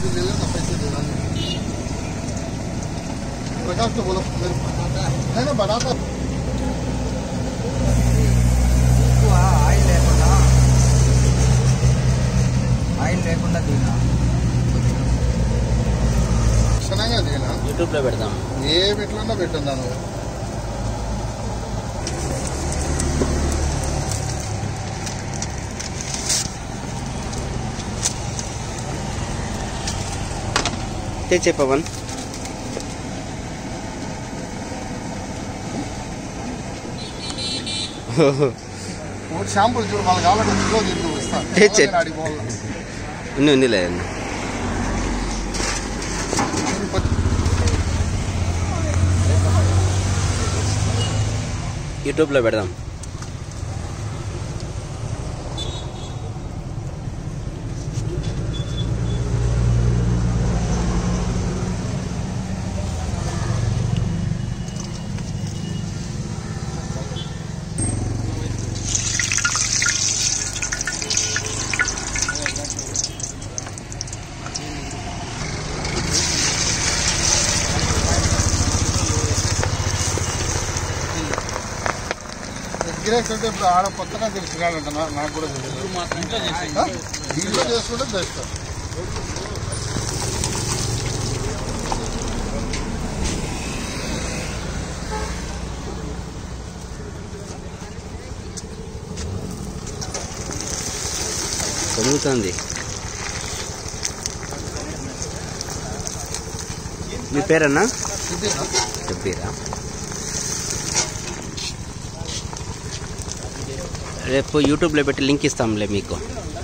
प्रकाश तो बोलो है ना बनाता ఆయిల్ లేకుండా తిన్నా క్షణంగా తినా యూట్యూబ్లో పెడతాం ఏ వీటిలో పెట్టున్నాను తెచ్చే పవన్ షాంపూలు చూడు వాళ్ళకి కావాలంటే ఉంది లేదు యూట్యూబ్లో పెడదాం గిరాకంటే ఇప్పుడు ఆడ కొత్తగా తెలుసుకున్నాడంట నాకు కూడా తెలియదు ఇంట్లో చేసుకుంటే బెస్ట్ పొంగుతుంది మీ పేరన్నా చెప్పిరా రేపు యూట్యూబ్లో పెట్టి లింక్ ఇస్తాంలే మీకు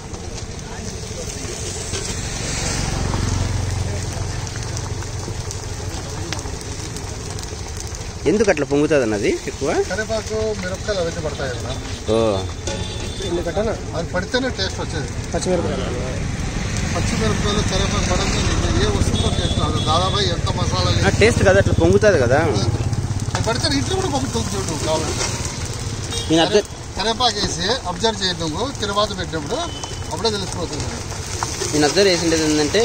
ఎందుకు అట్లా పొంగుతుంది అన్నది ఎక్కువ కరివేపాకు మిరపకాయలు అవన్నీ పడతాయి కదా ఓ అది పడితేనే టేస్ట్ వచ్చేది పచ్చిమిరపకాయలు కరివేపాకు పడితే ఏ వస్తుందో టేస్ట్ రాదు దాదాపు ఎంత మసాలా టేస్ట్ కదా అట్లా పొంగుతుంది కదా అది పడితే ఇంట్లో కూడా పొంగుతుంది చూడు కావాలంటే కరివేపాకు వేసి అబ్జర్వ్ చేయండి నువ్వు తిరువాత పెట్టినప్పుడు అప్పుడే తెలిసిపోతుంది నేను అబ్జర్వ్ చేసిండేది ఏంటంటే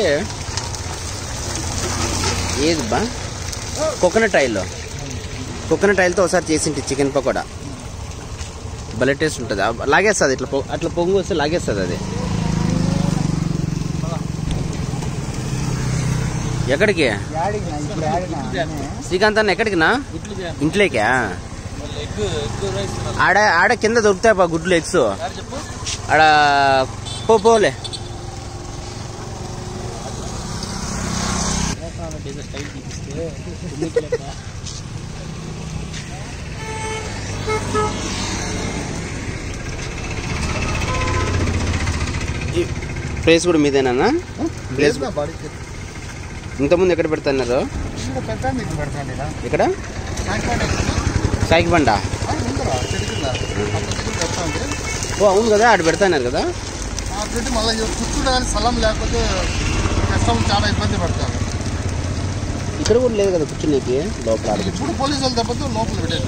ఏది బా కోకోనట్ ఆయిల్తో ఒకసారి చేసింటి చికెన్ పకోడా భలే టేస్ట్ ఉంటుంది లాగేస్తుంది అట్లా పొంగు వస్తే లాగేస్తుంది అది ఎక్కడికి శ్రీకాంత్ అన్న ఎక్కడికినా ఇంట్లోకా ఆడ కింద దొరుకుతాయి బా గుడ్లు ఎగ్స్ ఆడ పోలే ప్లేస్ కూడా మీదేనా ప్లేస్ ఇంతకుముందు ఎక్కడ పెడతాన్నారు ఇక్కడ సాయికి బండ ఓ అవును కదా ఆడ పెడతాన్నారు కదా మళ్ళీ కూర్చుంటే స్థలం లేకపోతే కష్టం చాలా ఇబ్బంది పడతారు ఇక్కడ కూడా లేదు కదా కూర్చునేకి లోపల ఇప్పుడు పోలీసులు తప్పదు లోపల పెట్టారు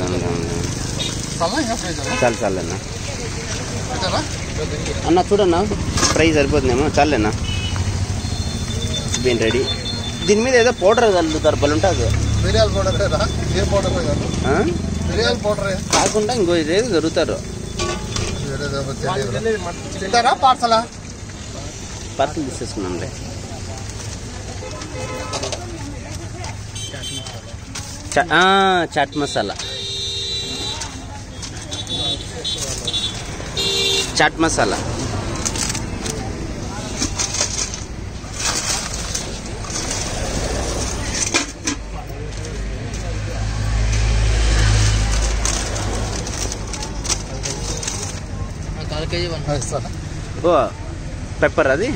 చాలు అన్న అన్న చూడన్నా ఫ్రై సరిపోతుందేమో చాలేనా బీన్ రెడీ దీని మీద ఏదో పౌడర్ కలుగుతారు బలు ఉంటుంది మిరియాల పౌడర్ ఏ పౌడర్ మిరియాల పౌడర్ కాకుండా ఇంకో ఇదేదో దొరుకుతారు తింటారా పార్సల్ తీసేసుకున్నాంలే చాట్ మసాలా ఓ పెప్పర్ అది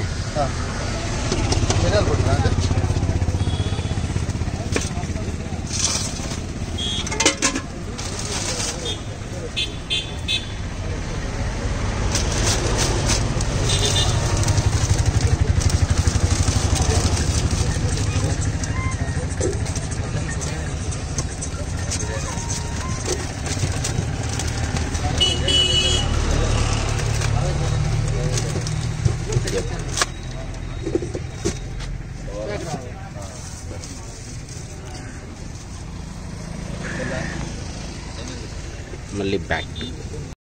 మళ్ళీ బ్యాక్